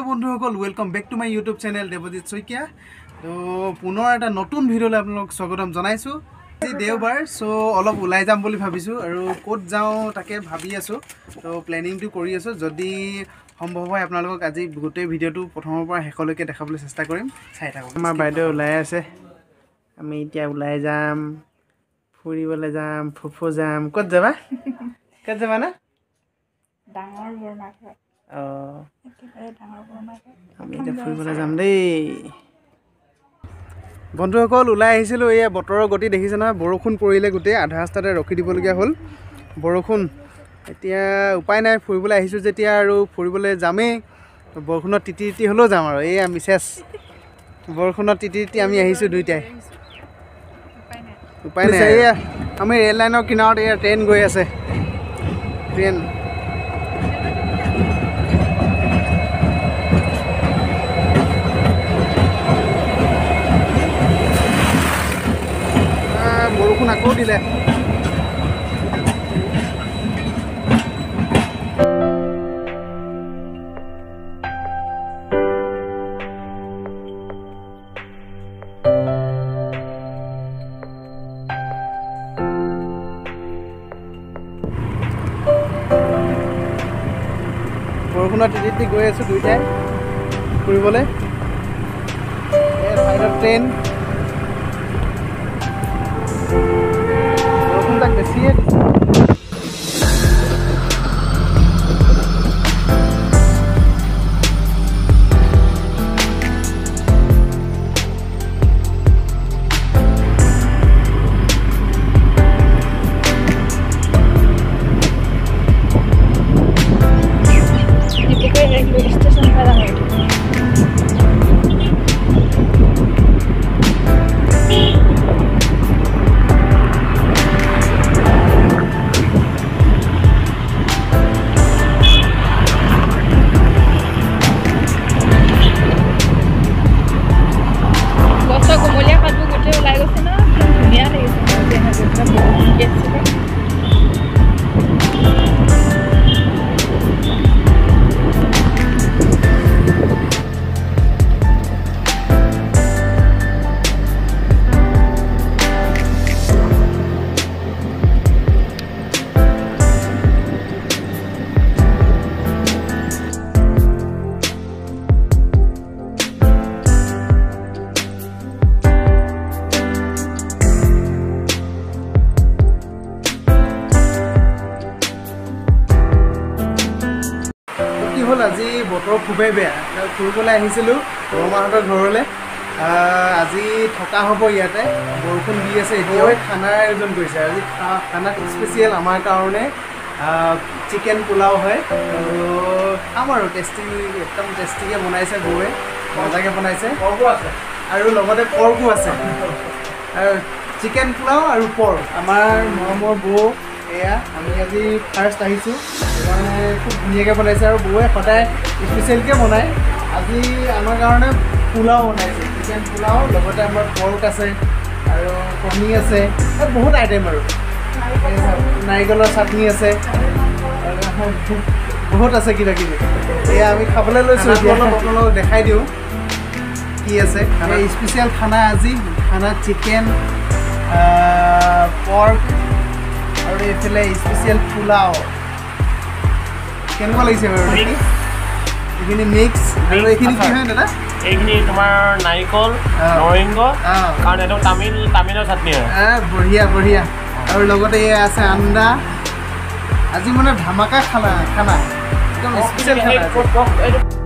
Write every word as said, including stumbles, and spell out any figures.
Hello बंधुসকল welcome back to my YouTube channel Debajit Saikia. तो पुनः এটা নতুন ভিডিওলৈ আপোনালোক স্বাগতম জনাইছো। আজি দেওবাৰ সো অলপ ওলাই যাম বুলি ভাবিছো আৰু কোত যাও তাকে ভাবি আছো। তো প্ল্যানিংটো কৰি আছো, যদি সম্ভৱ হয় আপোনালোকক আজি গোটেই ভিডিওটো প্ৰথমৰ পৰা শেষলৈকে দেখাবলৈ চেষ্টা কৰিম, চাই থাকক। আমাৰ বাইদেউ ওলাই আছে, আমি এতিয়া ওলাই যাম, ফুৰিবলৈ যাম, ফুফু যাম। কোত যাবা? কোত যাবা না? ডাঙৰ বৰমাঘাট। অ একেবাৰে ডাঙৰ বৰমাঘাট। আমি এতিয়া ফুৰিবলৈ যাম দেই। বন্ধুসকল ওলাই আহিছিলোঁ, এই বতৰৰ গতি দেখিছে নহয়, বৰষুণ পৰিলে গোটেই আধা ৰাস্তাতে ৰখি দিবলগীয়া হ'ল। বৰষুণ এতিয়া উপায় নাই, ফুৰিবলৈ আহিছোঁ যেতিয়া আৰু ফুৰিবলৈ যামেই। বৰষুণত তিতি তিতি হ'লেও যাম আৰু এয়া মিছেছ বৰষুণত তিতি তিতি আমি আহিছোঁ দুইটাই, উপায় নাই। এয়া আমি ৰেল লাইনৰ কিনাৰত এয়া ট্ৰেইন গৈ আছে, ট্ৰেইন বৰষুণ আকৌ দিলে। বৰষুণত তিতি তিতি গৈ আছোঁ দুইটাই ফুৰিবলৈ। ট্ৰেইন বৰষুণ তাক বেছিয়ে দিছে। স্টেশন ফেরা হয়। হ'ল আজি বতৰ খুবেই বেয়া, ফুৰিবলৈ আহিছিলোঁ বৰমাহঁতৰ ঘৰলৈ। আজি থকা হ'ব ইয়াতে, বৰষুণ দি আছে। এতিয়াও খানাৰ আয়োজন কৰিছে। আজি খানাত স্পেচিয়েল আমাৰ কাৰণে চিকেন পোলাও হয়, আৰু খাম আৰু টেষ্টি, একদম টেষ্টিকৈ বনাইছে বৌয়ে, মজাকৈ বনাইছে। পৰ্কো আছে আৰু লগতে পৰ্কো আছে, আৰু চিকেন পোলাও আৰু পৰ্ক। আমাৰ মৰমৰ বৌ এয়া, আমি আজি ফাৰ্ষ্ট আহিছোঁ, মানে খুব ধুনীয়াকৈ বনাইছে। আৰু বৌয়ে সদায় স্পেচিয়েলকৈ বনায়। আজি আমাৰ কাৰণে পোলাও বনাইছে, চিকেন পোলাও, লগতে আমাৰ পৰ্ক আছে আৰু কণী আছে, বহুত আইটেম আৰু নাৰিকলৰ চাটনি আছে, বহুত আছে কিবা কিবি। এয়া আমি খাবলৈ লৈছোঁ, আপোনালোকক দেখাই দিওঁ কি আছে। খানা স্পেচিয়েল খানা আজি, খানা চিকেন, পৰ্ক আৰু এইফালে স্পেচিয়েল পোলাও। কেনেকুৱা লাগিছে বাৰু এইখিনি মিক্স? আৰু এইখিনি কি হয় দাদা? এইখিনি তোমাৰ নাৰিকল, নৰসিংহ, কাৰণ এইটো তামিল তামিলৰ চাটনি হয়। বঢ়িয়া বঢ়িয়া। আৰু লগতে এয়া আছে আন্দা। আজি মানে ধামাকা খানা খানা একদম স্পেচিয়েল খানা।